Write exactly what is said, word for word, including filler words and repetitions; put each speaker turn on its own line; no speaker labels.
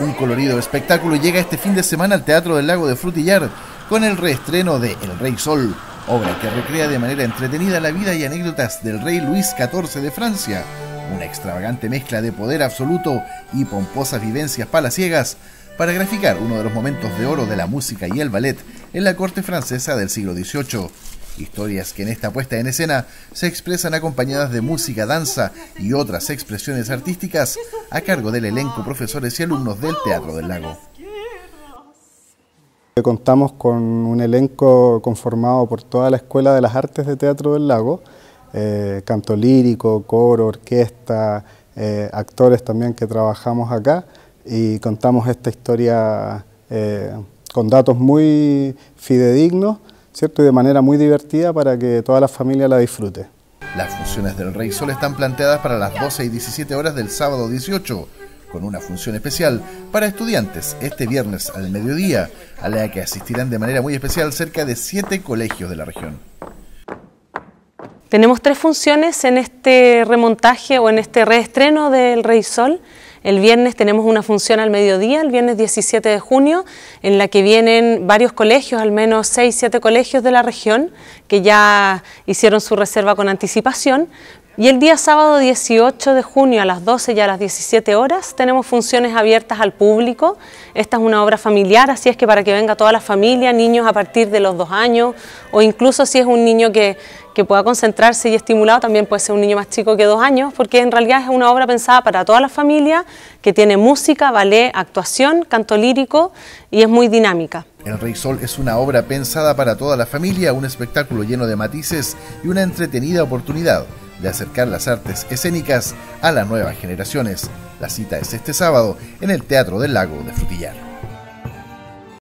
Un colorido espectáculo llega este fin de semana al Teatro del Lago de Frutillar con el reestreno de El Rey Sol, obra que recrea de manera entretenida la vida y anécdotas del rey Luis catorce de Francia, una extravagante mezcla de poder absoluto y pomposas vivencias palaciegas para graficar uno de los momentos de oro de la música y el ballet en la corte francesa del siglo dieciocho. Historias que en esta puesta en escena se expresan acompañadas de música, danza y otras expresiones artísticas a cargo del elenco, profesores y alumnos del Teatro del Lago.
Contamos con un elenco conformado por toda la Escuela de las Artes de Teatro del Lago, eh, canto lírico, coro, orquesta, eh, actores también que trabajamos acá, y contamos esta historia eh, con datos muy fidedignos, ¿cierto? Y de manera muy divertida para que toda la familia la disfrute.
Las funciones del Rey Sol están planteadas para las doce y diecisiete horas del sábado dieciocho, con una función especial para estudiantes este viernes al mediodía, a la que asistirán de manera muy especial cerca de siete colegios de la región.
Tenemos tres funciones en este remontaje o en este reestreno del Rey Sol. El viernes tenemos una función al mediodía, el viernes diecisiete de junio, en la que vienen varios colegios, al menos seis, siete colegios de la región, que ya hicieron su reserva con anticipación. Y el día sábado dieciocho de junio a las doce y a las diecisiete horas tenemos funciones abiertas al público. Esta es una obra familiar, así es que para que venga toda la familia, niños a partir de los dos años, o incluso si es un niño que, que pueda concentrarse y estimulado, también puede ser un niño más chico que dos años, porque en realidad es una obra pensada para toda la familia, que tiene música, ballet, actuación, canto lírico y es muy dinámica.
El Rey Sol es una obra pensada para toda la familia, un espectáculo lleno de matices y una entretenida oportunidad de acercar las artes escénicas a las nuevas generaciones. La cita es este sábado en el Teatro del Lago de Frutillar.